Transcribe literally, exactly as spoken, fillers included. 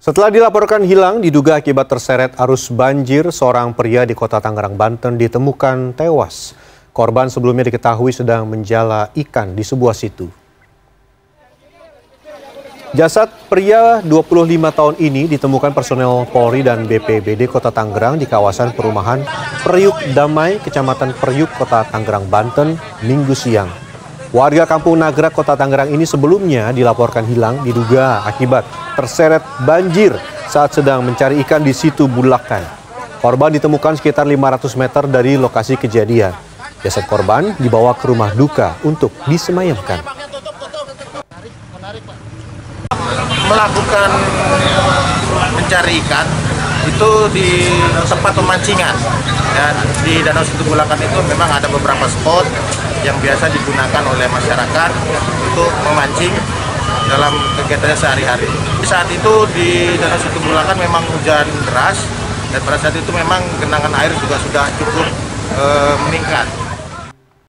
Setelah dilaporkan hilang diduga akibat terseret arus banjir, seorang pria di Kota Tangerang, Banten ditemukan tewas. Korban sebelumnya diketahui sedang menjala ikan di sebuah situ. Jasad pria dua puluh lima tahun ini ditemukan personel Polri dan B P B D Kota Tangerang di kawasan perumahan Periuk Damai, Kecamatan Periuk, Kota Tangerang, Banten, Minggu siang. Warga Kampung Nagrak, Kota Tangerang ini sebelumnya dilaporkan hilang diduga akibat terseret banjir saat sedang mencari ikan di situ Bulakan. Korban ditemukan sekitar lima ratus meter dari lokasi kejadian. Jasad korban dibawa ke rumah duka untuk disemayamkan. Melakukan mencari ikan itu di tempat pemancingan, dan di Danau Situbulakan itu memang ada beberapa spot yang biasa digunakan oleh masyarakat untuk memancing dalam kegiatannya sehari-hari. Saat itu di Danau Situbulakan memang hujan deras, dan pada saat itu memang genangan air juga sudah cukup e, meningkat.